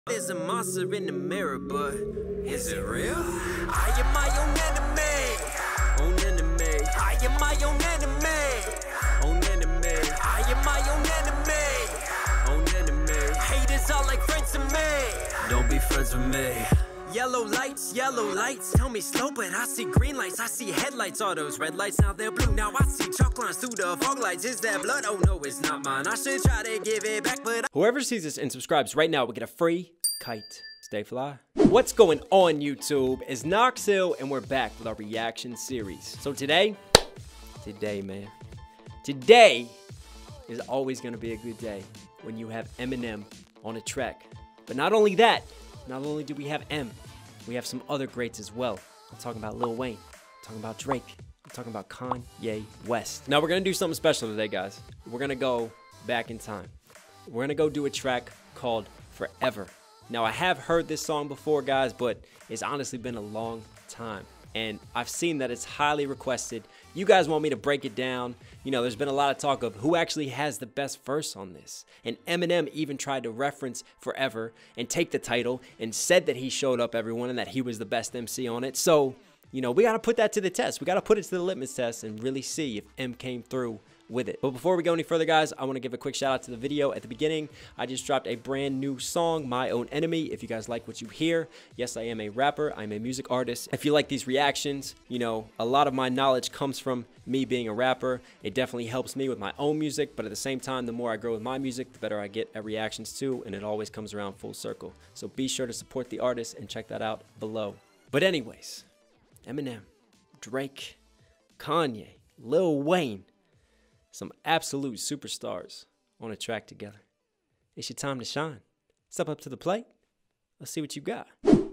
There's a monster in the mirror, but is it real? I am my own enemy. Own enemy. I am my own enemy. Own enemy. I am my own enemy. Own enemy. Haters are like friends to me. Don't be friends with me. Yellow lights, tell me slow, but I see green lights, I see headlights, all those red lights, now they're blue, now I see chalk lines through the fog lights, is that blood? Oh no, it's not mine, I should try to give it back, but whoever sees this and subscribes right now will get a free kite. Stay fly. What's going on, YouTube? It's Knoxhill, and we're back with our reaction series. So today, man, today is always gonna be a good day when you have Eminem on a track. But not only that, not only do we have M, we have some other greats as well. I'm talking about Lil Wayne, I'm talking about Drake, I'm talking about Kanye West. Now we're gonna do something special today, guys. We're gonna go back in time. We're gonna go do a track called Forever. Now I have heard this song before, guys, but it's honestly been a long time. And I've seen that it's highly requested. You guys want me to break it down. You know, there's been a lot of talk of who actually has the best verse on this. And Eminem even tried to reference Forever and take the title and said that he showed up everyone and that he was the best MC on it. So, you know, we got to put that to the test. We got to put it to the litmus test and really see if M came through with it. But before we go any further, guys, I want to give a quick shout out to the video at the beginning. I just dropped a brand new song, My Own Enemy. If you guys like what you hear, yes, I am a rapper. I'm a music artist. If you like these reactions, you know, a lot of my knowledge comes from me being a rapper. It definitely helps me with my own music, but at the same time, the more I grow with my music, the better I get at reactions too, and it always comes around full circle. So be sure to support the artist and check that out below. But anyways, Eminem, Drake, Kanye, Lil Wayne, some absolute superstars on a track together. It's your time to shine. Step up to the plate. Let's see what you got.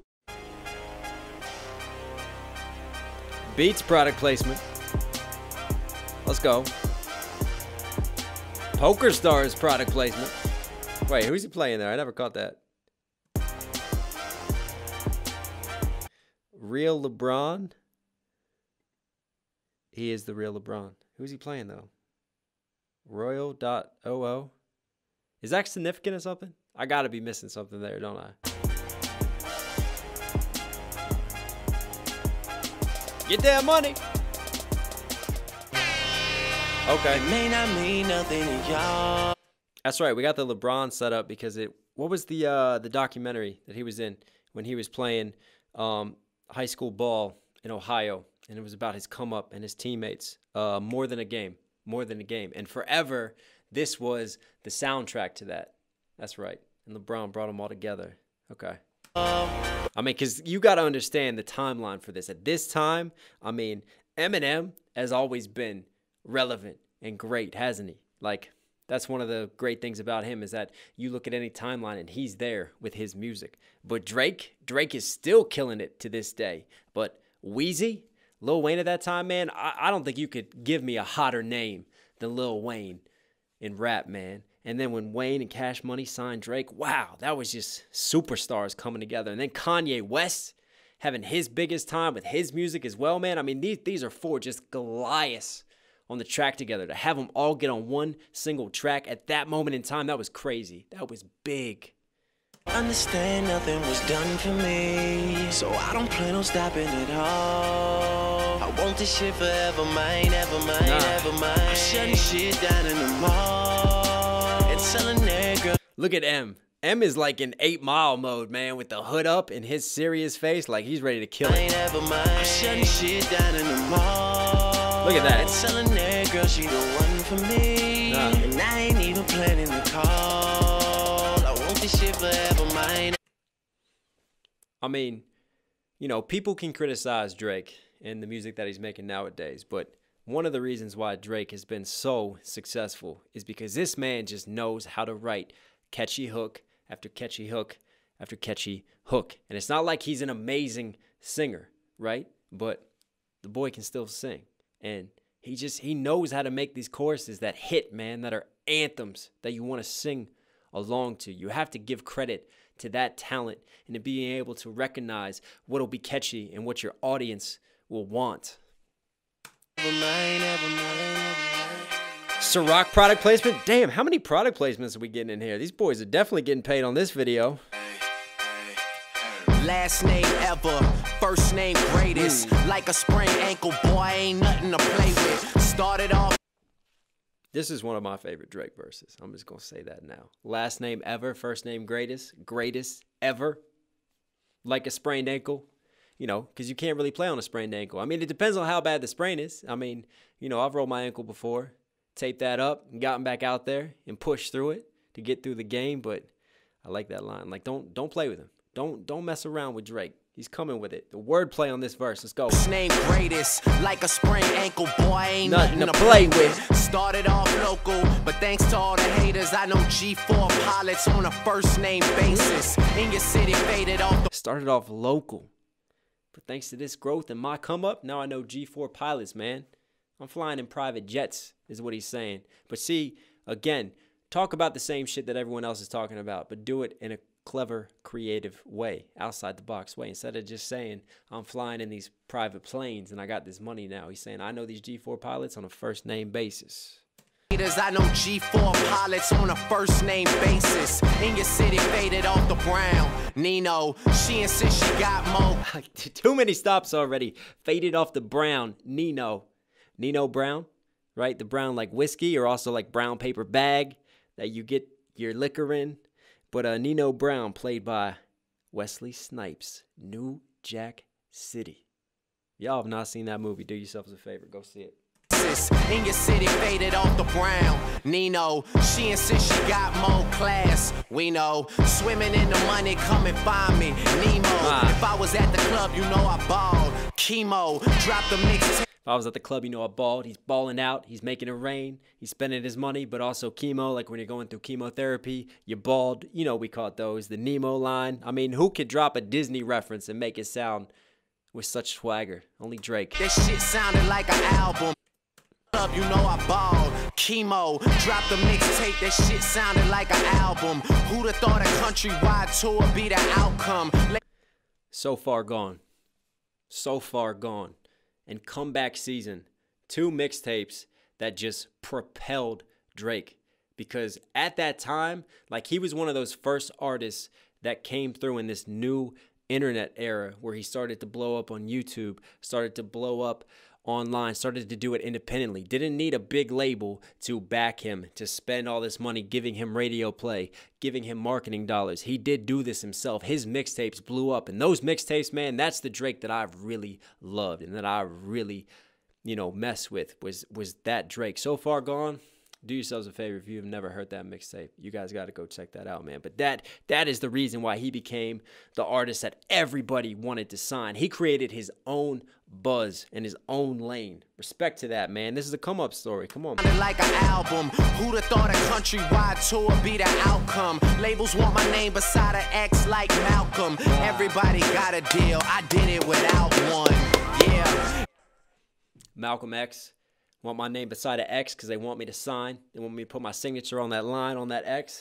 Beats product placement. Let's go. Poker Stars product placement. Wait, who's he playing there? I never caught that. Real LeBron. He is the real LeBron. Who's he playing though? Royal.oo. Is that significant or something? I gotta be missing something there, don't I? Get that money. Okay. It may not mean nothing to y'all. That's right. We got the LeBron set up because it. What was the documentary that he was in when he was playing high school ball in Ohio, and it was about his come up and his teammates. More Than a Game. More Than a Game. And Forever, this was the soundtrack to that. That's right. And LeBron brought them all together. Okay. I mean, because you got to understand the timeline for this. At this time, I mean, Eminem has always been relevant and great, hasn't he? Like, that's one of the great things about him is that you look at any timeline and he's there with his music. But Drake is still killing it to this day. But Weezy, Lil Wayne at that time, man, I don't think you could give me a hotter name than Lil Wayne in rap, man. And then when Wayne and Cash Money signed Drake, wow, that was just superstars coming together. And then Kanye West having his biggest time with his music as well, man. I mean, these are four just Goliaths on the track together. To have them all get on one single track at that moment in time, that was crazy. That was big. Understand nothing was done for me, so I don't plan on stopping at all. I want this shit forever, mine, ever mine, ever mine. I'm shutting shit down in the mall and selling that girl. Look at M. M is like in 8 Mile mode, man, with the hood up and his serious face, like he's ready to kill it. I'm shutting shit down in the mall. Look at that. And selling that girl, she the one for me. And I ain't even planning the call. Shit forever mine. I mean, you know, people can criticize Drake and the music that he's making nowadays, but one of the reasons why Drake has been so successful is because this man just knows how to write catchy hook after catchy hook after catchy hook. And it's not like he's an amazing singer, right? But the boy can still sing. And he knows how to make these choruses that hit, man, that are anthems that you want to sing along to. You have to give credit to that talent and to being able to recognize what'll be catchy and what your audience will want. Ciroc product placement. Damn, how many product placements are we getting in here? These boys are definitely getting paid on this video. Last name ever, first name greatest. Like a sprained ankle, boy, ain't nothing to play with. Started off. This is one of my favorite Drake verses. I'm just going to say that now. Last name ever, first name greatest, greatest ever. Like a sprained ankle, you know, because you can't really play on a sprained ankle. I mean, it depends on how bad the sprain is. I mean, you know, I've rolled my ankle before, taped that up, and gotten back out there and pushed through it to get through the game. But I like that line. Like, don't play with him. Don't mess around with Drake. He's coming with it. The wordplay on this verse. Let's go. Name greatest, like a sprained ankle, boy, ain't nothing to play with. Started off local, but thanks to all the haters, I know G4 pilots on a first name basis. In your city, faded off the. Started off local, but thanks to this growth and my come up, now I know G4 pilots, man. I'm flying in private jets, is what he's saying. But see, again, talk about the same shit that everyone else is talking about, but do it in a clever, creative way, outside the box way. Instead of just saying, I'm flying in these private planes and I got this money now. He's saying, I know these G4 pilots on a first name basis. I know G4 pilots on a first name basis. In your city, faded off the brown. Nino, she insists she got more. Too many stops already. Faded off the brown. Nino Brown, right? The brown like whiskey, or also like brown paper bag that you get your liquor in. But Nino Brown, played by Wesley Snipes, New Jack City. Y'all have not seen that movie. Do yourselves a favor. Go see it. In your city, faded off the brown. Nino, she insists she got more class. We know, swimming in the money, come and find me. Nemo, if I was at the club, you know I balled. Chemo, drop the mix. If I was at the club, you know I balled. He's balling out. He's making it rain. He's spending his money, but also chemo. Like when you're going through chemotherapy, you bald. You know, we caught those. The Nemo line. I mean, who could drop a Disney reference and make it sound with such swagger? Only Drake. That shit sounded like an album. You know I balled. Chemo, drop the mixtape. That shit sounded like an album. Who'd have thought a countrywide tour be the outcome? So far gone. So far gone. And comeback season, 2 mixtapes that just propelled Drake. Because at that time, like, he was one of those first artists that came through in this new internet era where he started to blow up on YouTube, started to blow up online, started to do it independently. Didn't need a big label to back him, to spend all this money giving him radio play, giving him marketing dollars. He did do this himself. His mixtapes blew up. And those mixtapes, man, that's the Drake that I've really loved and that I really, you know, mess with was that Drake. So Far Gone. Do yourselves a favor if you've never heard that mixtape. You guys got to go check that out, man. But that is the reason why he became the artist that everybody wanted to sign. He created his own buzz and his own lane. Respect to that, man. This is a come-up story. Come on. Like an album. Who'd have thought a countrywide tour be the outcome? Labels want my name beside an X like Malcolm. Everybody got a deal. I did it without one. Yeah. Malcolm X. Want my name beside an X because they want me to sign. They want me to put my signature on that line, on that X.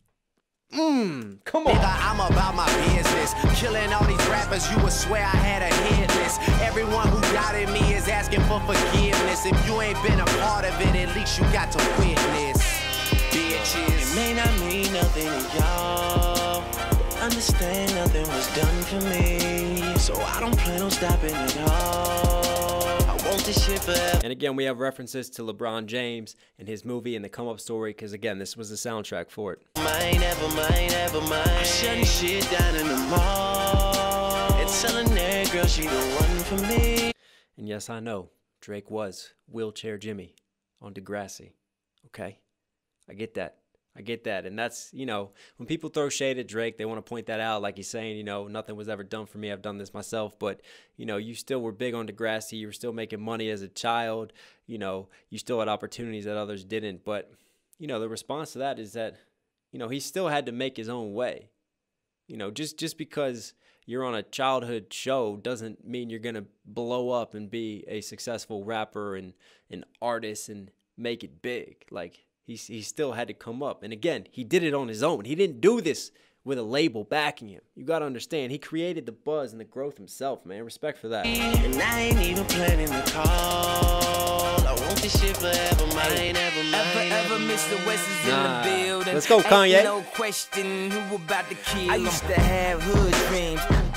Come on. Nigga, I'm about my business. Killing all these rappers, you would swear I had a hit list. Everyone who doubted me is asking for forgiveness. If you ain't been a part of it, at least you got to witness. Bitches. It may not mean nothing to y'all, but understand nothing was done for me. So I don't plan on stopping at all. This shit forever. And again, we have references to LeBron James and his movie and the come up story, because again, this was the soundtrack for it. Mine, ever mine, ever mine. Shutting shit down in the mall. It's telling that girl she the one for me. And yes, I know Drake was Wheelchair Jimmy on Degrassi. Okay, I get that. I get that. And that's, you know, when people throw shade at Drake, they want to point that out, like he's saying, you know, nothing was ever done for me. I've done this myself. But, you know, you still were big on Degrassi. You were still making money as a child. You know, you still had opportunities that others didn't. But, you know, the response to that is that, you know, he still had to make his own way. You know, just because you're on a childhood show doesn't mean you're going to blow up and be a successful rapper and an artist and make it big. Like, he still had to come up. And again, he did it on his own. He didn't do this with a label backing him. You got to understand, he created the buzz and the growth himself, man. Respect for that. And I ain't even planning to call. I want this shit forever, mine, ever mine. Ever Mr. West is in the building. Let's go, Kanye. Ain't no question who about to kill him. I used to have hood dreams.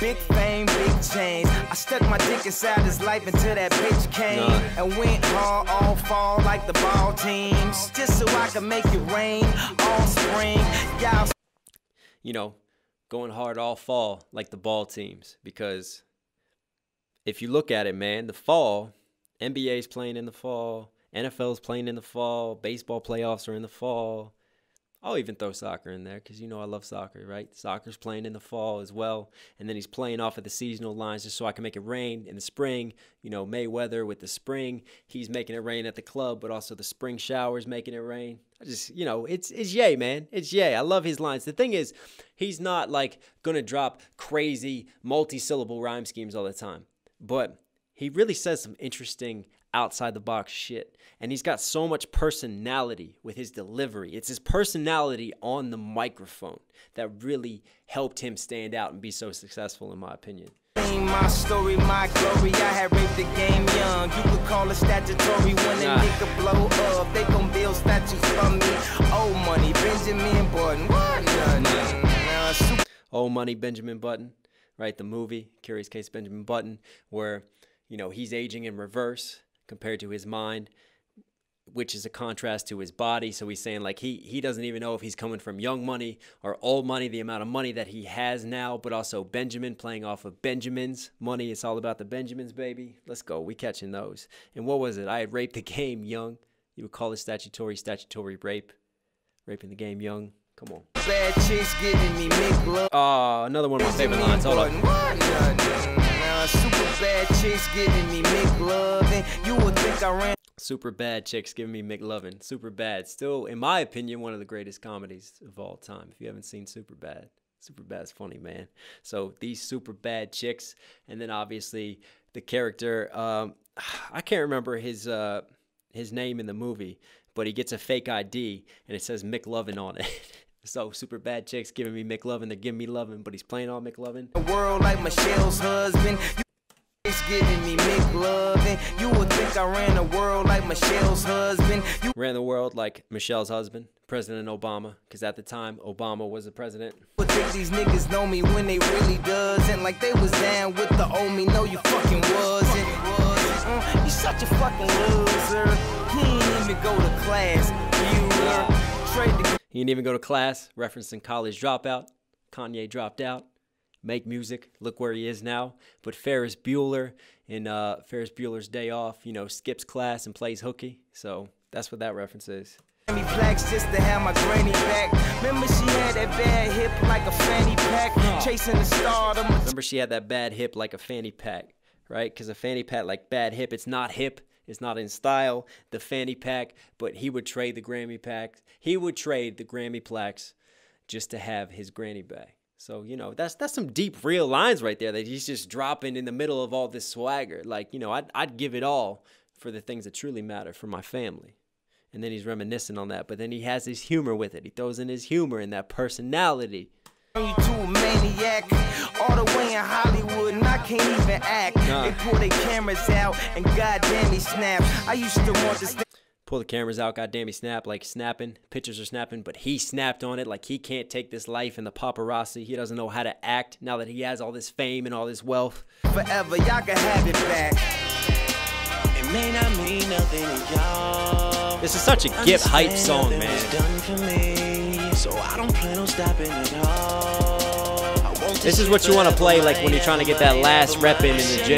Big fame, big change. I stuck my dick inside his life until that bitch came. And went hard all fall like the ball teams. Just so I can make it rain all spring. Y'all. You know, going hard all fall like the ball teams. Because if you look at it, man, the fall, NBA's playing in the fall, NFL's playing in the fall, baseball playoffs are in the fall. I'll even throw soccer in there because, you know, I love soccer, right? Soccer's playing in the fall as well. And then he's playing off of the seasonal lines just so I can make it rain in the spring. You know, Mayweather with the spring, he's making it rain at the club, but also the spring showers making it rain. I just, you know, it's Ye, man. It's Ye. I love his lines. The thing is, he's not like going to drop crazy multi-syllable rhyme schemes all the time. But he really says some interesting outside the box shit. And he's got so much personality with his delivery. It's his personality on the microphone that really helped him stand out and be so successful, in my opinion. My story, my glory. I had raped the game young. You could call it statutory when a nigga blow up. They gon' build statues for me. Old money, Benjamin Button. What? Old Money, Benjamin Button. Right, the movie, Curious Case Benjamin Button, where, you know, he's aging in reverse compared to his mind, which is a contrast to his body. So he's saying like he doesn't even know if he's coming from young money or old money, the amount of money that he has now, but also Benjamin playing off of Benjamin's money. It's all about the Benjamins, baby. Let's go. We catching those. And what was it? I had raped the game young. You would call it statutory rape. Raping the game young. Come on. Bad chicks giving me McLove. Oh, another one of my favorite lines. Hold up. Super bad chicks giving me McLovin'. You would think I ran. Super bad chicks giving me McLovin'. Super bad. Still, in my opinion, one of the greatest comedies of all time. If you haven't seen Superbad, Superbad's funny, man. So these super bad chicks, and then obviously the character. I can't remember his name in the movie, but he gets a fake ID and it says McLovin' on it. So super bad chicks giving me McLovin', they're giving me lovin', but he's playing all McLovin'. A world like Michelle's husband. It's giving me McLovin'. You would think I ran a world like Michelle's husband. You ran the world like Michelle's husband, President Obama, because at the time Obama was the president. Would think these niggas know me when they really doesn't. Like they was down with the old me. No, you fucking wasn't. You such a fucking loser. He ain't even go to class. He didn't even go to class, referencing College Dropout. Kanye dropped out, make music, look where he is now. But Ferris Bueller in Ferris Bueller's Day Off, you know, skips class and plays hooky. So that's what that reference is. Plaques just to have my granny back. Remember she had that bad hip like a fanny pack, chasing the stardom. Remember she had that bad hip like a fanny pack, right? Because a fanny pack like bad hip, it's not hip. It's not in style, the fanny pack, but he would trade the Grammy packs. He would trade the Grammy plaques just to have his granny back. So, you know, that's some deep, real lines right there that he's just dropping in the middle of all this swagger. Like, you know, I'd give it all for the things that truly matter, for my family. And then he's reminiscing on that, but then he has his humor with it. He throws in his humor and that personality. You to a maniac, all the way in Hollywood, and I can't even act. They pull their cameras out, and goddamn he snaps. I used to want this. Pull the cameras out, goddamn he snap, like snapping. Pictures are snapping, but he snapped on it like he can't take this life and the paparazzi. He doesn't know how to act now that he has all this fame and all this wealth. Forever, y'all can have it back. It may not mean nothing to y'all. This is such a get hype song, man. Done for me, so I don't plan on stopping at all. This is what you want to play like when you're trying to get that last rep in the gym.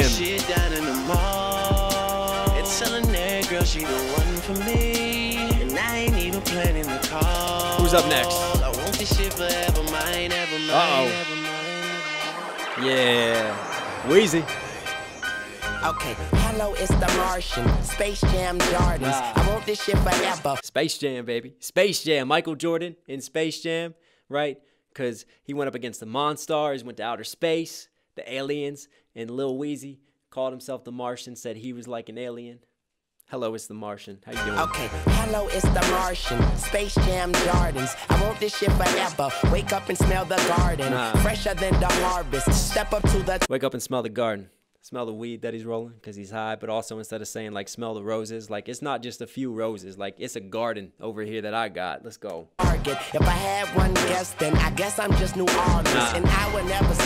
It's telling that girl she the one for me, and I ain't even planning the call. Who's up next? I want this shit forever mine, ever mine. Uh-oh. Yeah. Wheezy. Okay, hello, it's the Martian. Space Jam Jordans. I want this shit forever. Space Jam, baby. Space Jam. Michael Jordan in Space Jam, right? Because he went up against the Monstars, went to outer space, the aliens, and Lil Weezy called himself the Martian, said he was like an alien. Hello, it's the Martian. How you doing? Okay, hello, it's the Martian. Space Jam Jordans. I want this shit forever. Wake up and smell the garden. Fresher than the harvest. Step up to the... Wake up and smell the garden. Smell the weed that he's rolling because he's high, but also instead of saying like smell the roses, like it's not just a few roses, like it's a garden over here that I got. Let's go. If I had one guess, then I guess I'm just New Orleans, and I would never stop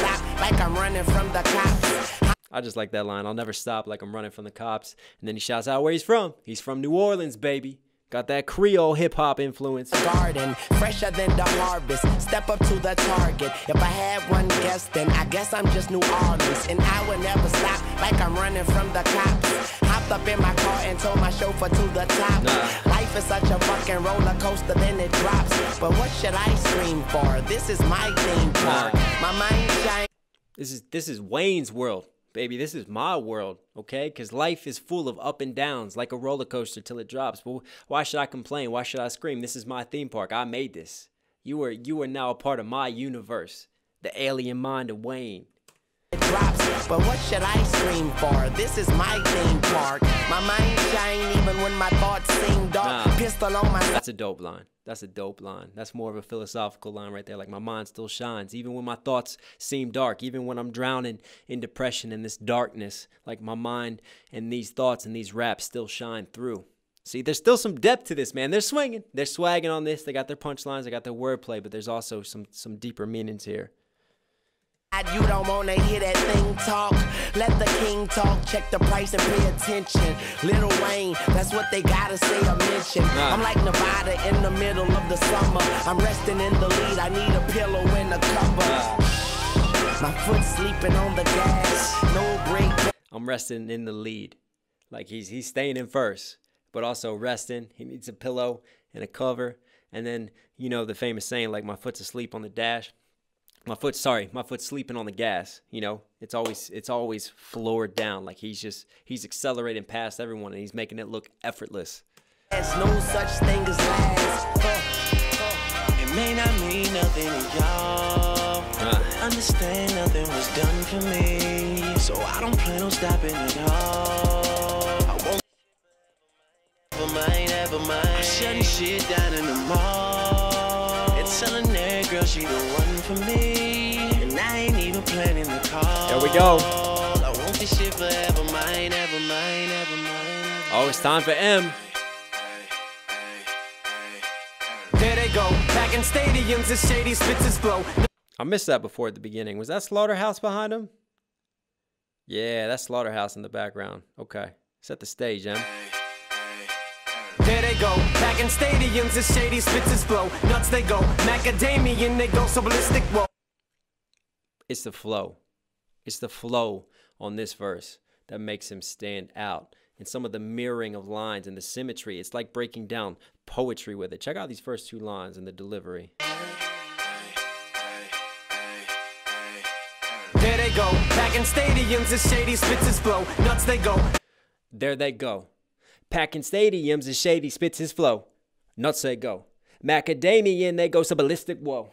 like I'm running from the cops. I just like that line. I'll never stop like I'm running from the cops. And then he shouts out where he's from. He's from New Orleans, baby. Got that Creole hip-hop influence. Garden, fresher than the harvest. Step up to the target. If I had one guess, then I guess I'm just New Orleans. And I would never stop like I'm running from the cops. Hopped up in my car and told my chauffeur to the top. Life is such a fucking roller coaster, then it drops. But what should I scream for? This is my theme park. My mind shines. This is Wayne's world. Baby, this is my world, okay? Because life is full of up and downs, like a roller coaster till it drops. But why should I complain? Why should I scream? This is my theme park. I made this. You are now a part of my universe, the alien mind of Wayne. It drops, but what should I scream for? This is my theme park. My mind shine even when my thoughts seem dark. Pistol on my... That's a dope line. That's a dope line. That's more of a philosophical line right there. Like, my mind still shines, even when my thoughts seem dark, even when I'm drowning in depression and this darkness. Like, my mind and these thoughts and these raps still shine through. See, there's still some depth to this, man. They're swinging. They're swagging on this. They got their punchlines. They got their wordplay, but there's also some deeper meanings here. You don't wanna hear that thing talk. Let the king talk. Check the price and pay attention. Lil Wayne, that's what they gotta say or mention. I'm like Nevada in the middle of the summer. I'm resting in the lead. I need a pillow and a cover. My foot sleeping on the gas. No break. I'm resting in the lead. Like, he's staying in first, but also resting. He needs a pillow and a cover. And then, you know, the famous saying, like, my foot's asleep on the dash. My foot's sleeping on the gas. You know, it's always floored down. Like, he's accelerating past everyone and he's making it look effortless. There's no such thing as last. It may not mean nothing to y'all. Understand nothing was done for me, so I don't plan on stopping at all. I won't ever mind. I'm shutting shit down in the mall. It's telling that girl she the one for me, and I ain't even planning the call. There we go. I want this shit forever mine, ever mine, ever mine. Oh, it's time for M. There they go, back in stadiums, the shady spits his flow. I missed that before at the beginning. Was that Slaughterhouse behind him? Yeah, that's Slaughterhouse in the background. Okay, set the stage, M. There they go, back in stadiums, the shady spits his flow. Nuts they go, macadamian they go, so ballistic, whoa. It's the flow. It's the flow on this verse that makes him stand out. And some of the mirroring of lines and the symmetry. It's like breaking down poetry with it. Check out these first two lines and the delivery. There they go, back in stadiums, the shady spits his flow. Nuts they go. There they go. Packing stadiums and shady spits his flow. Nuts they go. Macadamian they go, so ballistic, whoa.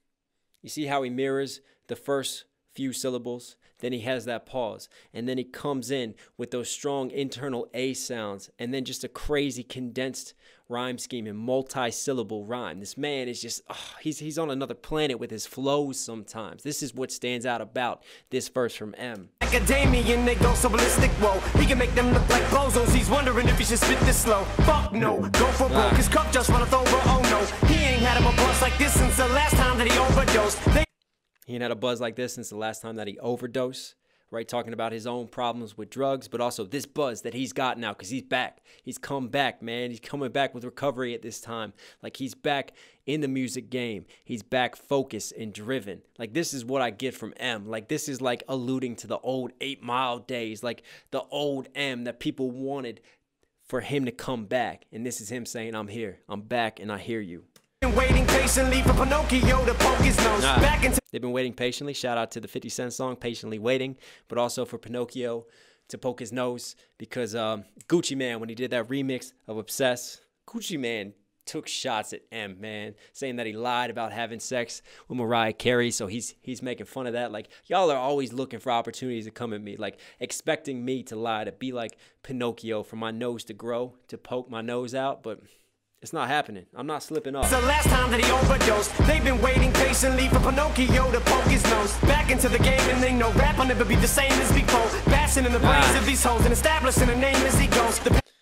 You see how he mirrors the first few syllables? Then he has that pause. And then he comes in with those strong internal A sounds. And then just a crazy condensed rhyme scheme and multi-syllable rhyme. This man is just, he's on another planet with his flows sometimes. This is what stands out about this verse from M. Academian, they go so ballistic, whoa. He can make them look like bozos. He's wondering if he should spit this slow. Fuck no, go for broke. His cup just runneth over, oh no. He ain't had him a buzz like this since the last time that he overdosed. He ain't had a buzz like this since the last time that he overdosed. Right, talking about his own problems with drugs, but also this buzz that he's got now because he's back. He's come back, man. He's coming back with recovery at this time. Like, he's back in the music game. He's back focused and driven. Like, this is what I get from M. Like, this is like alluding to the old 8 Mile days, like the old M that people wanted for him to come back. And this is him saying, I'm here, I'm back, and I hear you. Waiting patiently for Pinocchio to poke his nose back into. They've been waiting patiently. Shout out to the 50 Cent song, Patiently Waiting, but also for Pinocchio to poke his nose because Gucci Mane, when he did that remix of Obsessed, Gucci Mane took shots at M, man, saying that he lied about having sex with Mariah Carey. So he's making fun of that. Like, y'all are always looking for opportunities to come at me, like expecting me to lie, to be like Pinocchio, for my nose to grow, to poke my nose out, but it's not happening. I'm not slipping off. The last time that he overdosed, they've been waiting patiently for Pinocchio to poke his nose back into the game, and they know rap will never be the same as before. Bashing in the brains of these hoes and establishing a name as he goes.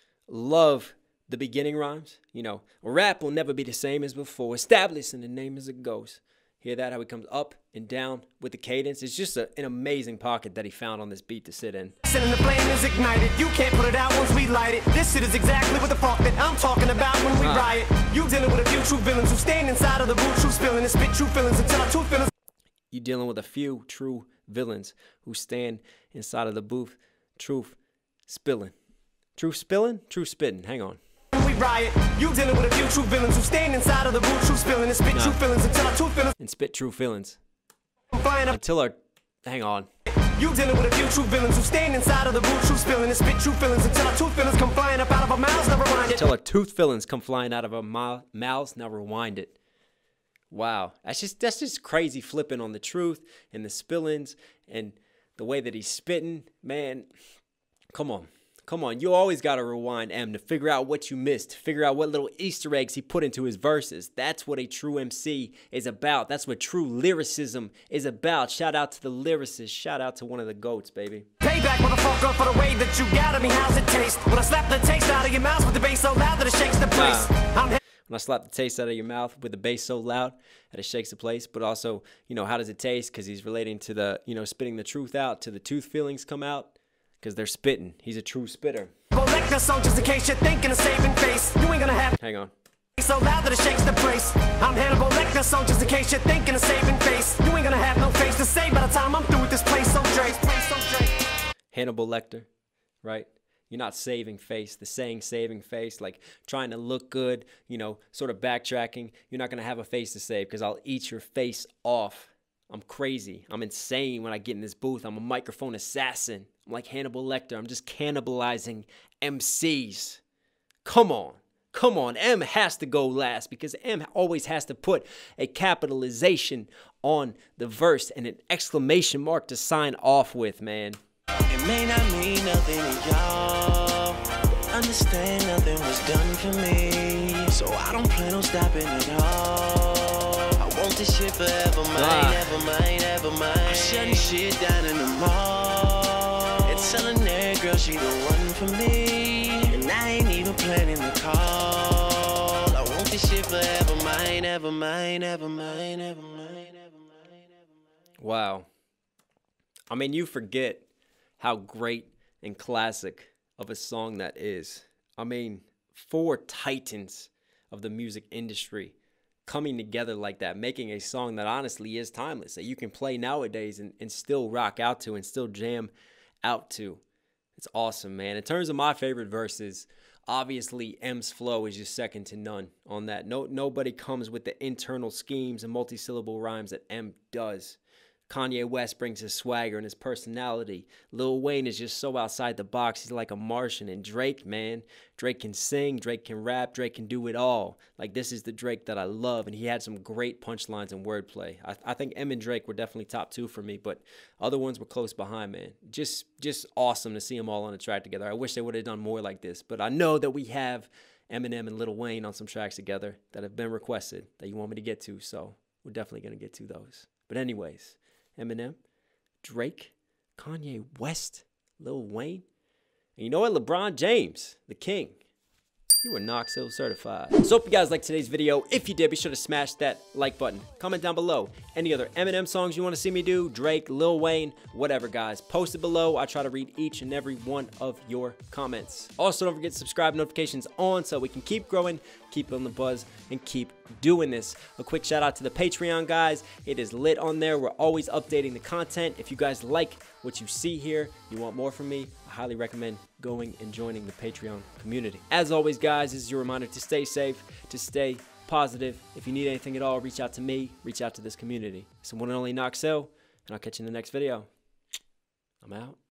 Love the beginning rhymes. You know, rap will never be the same as before. Establishing the name as it goes. Hear that? How he comes up and down with the cadence. It's just an amazing pocket that he found on this beat to sit in. And the flame is ignited. You can't put it out once we light it. This shit is exactly what the fuck that I'm talking about when we riot. You dealing with a few true villains who stand inside of the booth, true spilling and spit true feelings until our truth feelings. You dealing with a few true villains who stand inside of the booth, truth spilling. Truth spilling? Truth spitting. Hang on. We riot. You dealing with a few true villains who stand inside of the booth, true spilling and spit true feelings until our truth feelings. And spit true feelings. Flying up. Until our, hang on. You dealing with a few true villains who stand inside of the booth, true spilling and spit true feelings until our tooth feelings come flying up out of our mouths. Now rewind it. Until our tooth fillings come flying out of our mouths. Now rewind it. Wow, that's just crazy flipping on the truth and the spillings and the way that he's spitting. Man, come on. Come on, you always got to rewind M to figure out what you missed, to figure out what little Easter eggs he put into his verses. That's what a true MC is about. That's what true lyricism is about. Shout out to the lyricist. Shout out to one of the GOATs, baby. Payback, motherfucker, for the way that you got me. How's it taste? When I slap the taste out of your mouth with the bass so loud that it shakes the place. When I slap the taste out of your mouth with the bass so loud that it shakes the place. But also, you know, how does it taste? Because he's relating to the, you know, spitting the truth out, to the tooth feelings come out. Because they're spitting. He's a true spitter. Well, song just in case you're thinking of saving face. You ain't gonna have. Hang on. So loud that it shakes the place. I'm Hannibal Lecter, song just in case you're thinking of saving face. You ain't gonna have no face to say by the time I'm through with this place. So Drake, Hannibal Lecter, right? You're not saving face. The saying saving face, like trying to look good, you know, sort of backtracking. You're not gonna have a face to save because I'll eat your face off. I'm crazy. I'm insane when I get in this booth. I'm a microphone assassin. I'm like Hannibal Lecter. I'm just cannibalizing MCs. Come on. Come on. M has to go last because M always has to put a capitalization on the verse and an exclamation mark to sign off with, man. It may not mean nothing to y'all. Understand nothing was done for me. So I don't plan on stopping at all. Want this shit forever, mine, ever mine, ever mine. I'm shutting shit down in the mall. And telling that girl she the one for me. And I ain't even planning the call. I want this shit forever, mine, ever mine, ever mine, ever mine, ever mine, ever mine. Wow. I mean, you forget how great and classic of a song that is. I mean, 4 titans of the music industry coming together like that, making a song that honestly is timeless, that you can play nowadays and still rock out to and still jam out to. It's awesome, man. In terms of my favorite verses, obviously M's flow is just second to none on that. Nobody comes with the internal schemes and multi-syllable rhymes that M does. Kanye West brings his swagger and his personality. Lil Wayne is just so outside the box. He's like a Martian. And Drake, man, Drake can sing, Drake can rap, Drake can do it all. Like, this is the Drake that I love. And he had some great punchlines and wordplay. I think M and Drake were definitely top 2 for me, but other ones were close behind, man. Just awesome to see them all on the track together. I wish they would have done more like this, but I know that we have Eminem and Lil Wayne on some tracks together that have been requested that you want me to get to, so we're definitely going to get to those. But anyways, Eminem, Drake, Kanye West, Lil Wayne, and you know what? LeBron James, the king. You are Knox Hill certified. So hope you guys liked today's video. If you did, be sure to smash that like button. Comment down below any other Eminem songs you want to see me do, Drake, Lil Wayne, whatever, guys. Post it below. I try to read each and every one of your comments. Also, don't forget to subscribe, notifications on, so we can keep growing, keep on the buzz, and keep doing this. A quick shout out to the Patreon, guys. It is lit on there. We're always updating the content. If you guys like what you see here, you want more from me, I highly recommend going and joining the Patreon community. As always, guys, this is your reminder to stay safe, to stay positive. If you need anything at all, reach out to me, reach out to this community. It's the one and only Knox Hill, and I'll catch you in the next video. I'm out.